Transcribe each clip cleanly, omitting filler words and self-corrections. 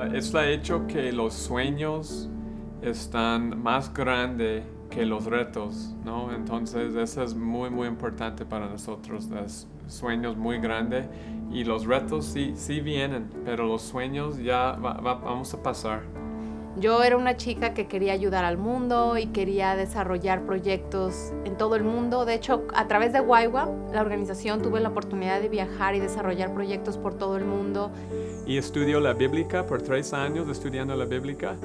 Es el hecho que los sueños están más grandes que los retos, ¿no? Entonces eso es muy, muy importante para nosotros, los sueños muy grandes y los retos sí vienen, pero los sueños ya vamos a pasar. Yo era una chica que quería ayudar al mundo y quería desarrollar proyectos en todo el mundo. De hecho, a través de WIWA, la organización, tuve la oportunidad de viajar y desarrollar proyectos por todo el mundo. Y estudió la bíblica por 3 años, estudiando la bíblica.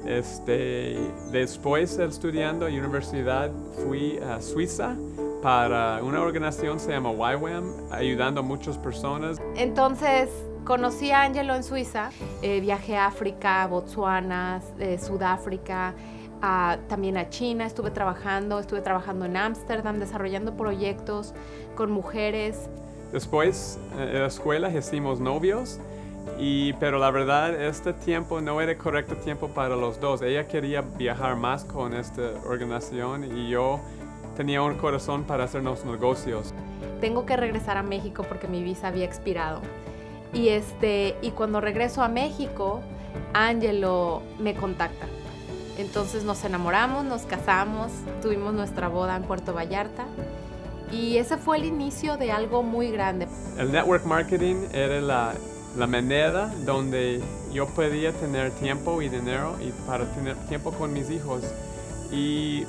Después de estudiando en universidad, fui a Suiza para una organización que se llama YWAM, ayudando a muchas personas. Entonces, conocí a Angelo en Suiza, viajé a África, Botsuana, Sudáfrica, también a China, estuve trabajando en Ámsterdam, desarrollando proyectos con mujeres. Después, en la escuela hicimos novios, pero la verdad este tiempo no era el correcto tiempo para los dos. Ella quería viajar más con esta organización y yo tenía un corazón para hacer los negocios. Tengo que regresar a México porque mi visa había expirado. Y cuando regreso a México, Angelo me contacta. Entonces nos enamoramos, nos casamos, tuvimos nuestra boda en Puerto Vallarta y ese fue el inicio de algo muy grande. El network marketing era la manera donde yo podía tener tiempo y dinero y para tener tiempo con mis hijos. Y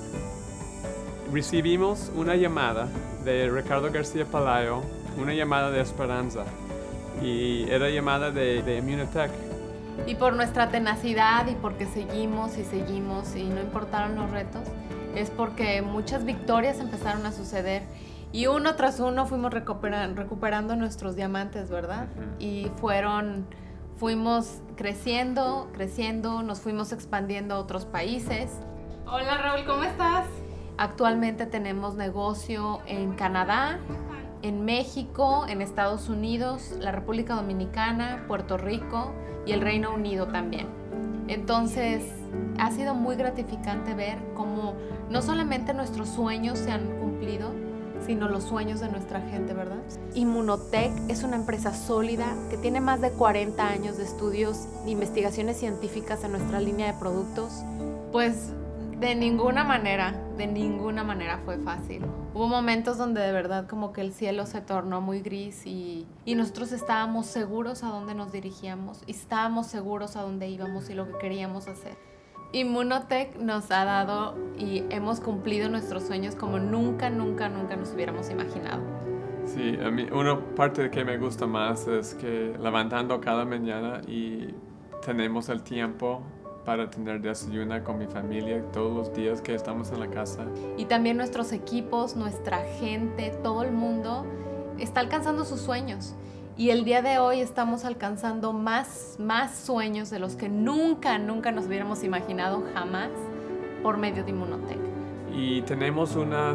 recibimos una llamada de Ricardo García Palayo, una llamada de esperanza. Y era llamada de Immunotech. Y por nuestra tenacidad y porque seguimos y no importaron los retos, es porque muchas victorias empezaron a suceder y uno tras uno fuimos recuperando nuestros diamantes, ¿verdad? Y fuimos creciendo, nos fuimos expandiendo a otros países. Hola Raúl, ¿cómo estás? Actualmente tenemos negocio en Canadá, en México, en Estados Unidos, la República Dominicana, Puerto Rico y el Reino Unido también. Entonces, ha sido muy gratificante ver cómo no solamente nuestros sueños se han cumplido, sino los sueños de nuestra gente, ¿verdad? Immunotech es una empresa sólida que tiene más de 40 años de estudios de investigaciones científicas en nuestra línea de productos. Pues de ninguna manera fue fácil. Hubo momentos donde de verdad como que el cielo se tornó muy gris y nosotros estábamos seguros a dónde nos dirigíamos y estábamos seguros a dónde íbamos y lo que queríamos hacer. Immunotech nos ha dado y hemos cumplido nuestros sueños como nunca nos hubiéramos imaginado. Sí, a mí una parte que me gusta más es que levantando cada mañana y tenemos el tiempo para tener desayuno con mi familia todos los días que estamos en la casa. Y también nuestros equipos, nuestra gente, todo el mundo está alcanzando sus sueños. Y el día de hoy estamos alcanzando más sueños de los que nunca nos hubiéramos imaginado jamás por medio de Immunotech. Y tenemos una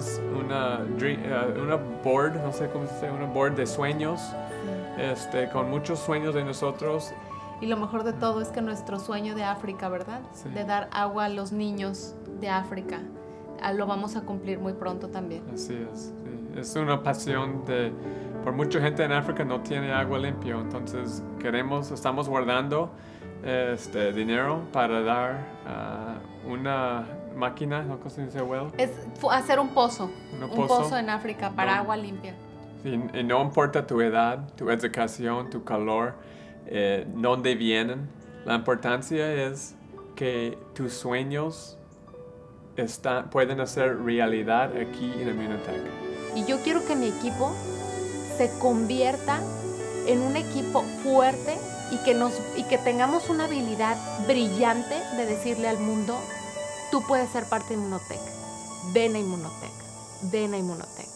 board, no sé cómo se dice, una board de sueños, con muchos sueños de nosotros. Y lo mejor de todo es que nuestro sueño de África, ¿verdad? Sí. De dar agua a los niños de África, lo vamos a cumplir muy pronto también. Así es, sí. Es una pasión por mucha gente en África no tiene agua limpia, entonces estamos guardando dinero para dar una máquina, ¿no? ¿Cómo se dice? Es hacer un pozo en África para agua limpia. Sí, y no importa tu edad, tu educación, tu color, dónde vienen, la importancia es que tus sueños pueden hacer realidad aquí en Immunotech. Y yo quiero que mi equipo se convierta en un equipo fuerte y que tengamos una habilidad brillante de decirle al mundo, tú puedes ser parte de Immunotech, ven a Immunotech, ven a Immunotech.